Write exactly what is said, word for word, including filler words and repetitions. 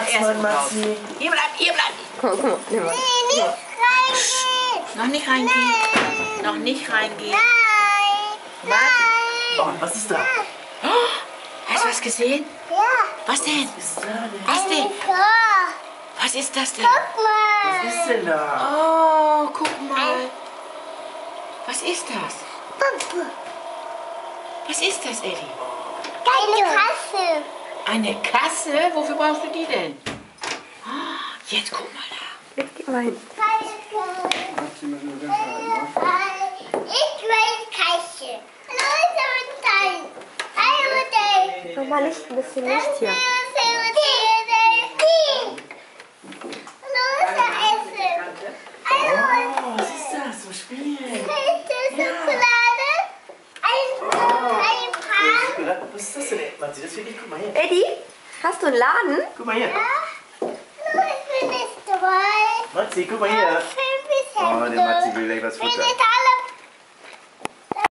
Was, Mann, Matzi? Hier bleiben, hier bleiben. Guck mal, nimm mal. Nee, nicht reingehen. Noch nicht reingehen. Noch nicht reingehen. Nein. Was? Oh, was ist da? Oh, hast du was gesehen? Ja. Was denn? Was ist da denn? Was denn? So. Was ist das denn? Guck mal. Was ist denn da? Oh, guck mal. Was ist das? Puppe. Was ist das, Eddie? Eine Kasse. Eine Kasse? Wofür brauchst du die denn? Oh, jetzt guck mal da. Jetzt geh mal hin. Ich will Kasse. Hallo, Hallo, Nochmal Licht, ein bisschen Licht hier. Oh, was ist das? Zum Spielen. Was ist das denn, Matzi? Das will ich. Guck mal her. Eddie, hast du einen Laden? Guck mal hier. Ich bin nicht dabei. Matzi, guck mal hier. Ich bin Oh, der Matzi will gleich was futtern.